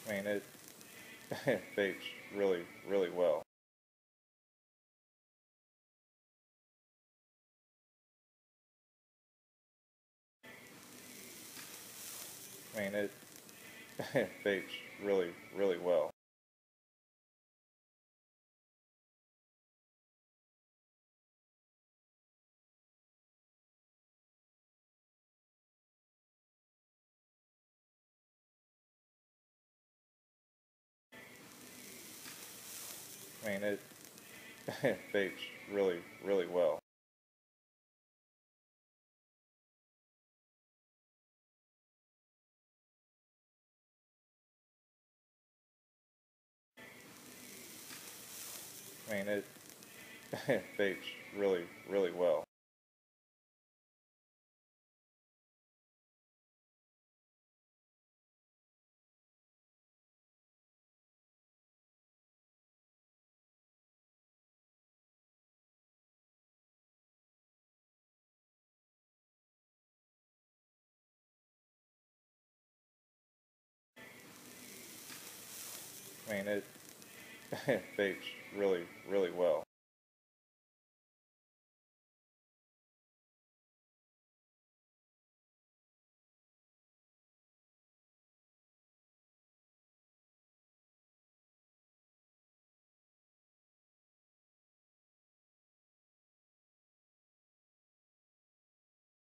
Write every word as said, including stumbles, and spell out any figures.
I mean, it, it bakes really, really well. I mean, it, it bakes really, really well. I mean, it, it bakes really, really well. I mean, it, it bakes really, really well. I mean, it, it bakes really, really well.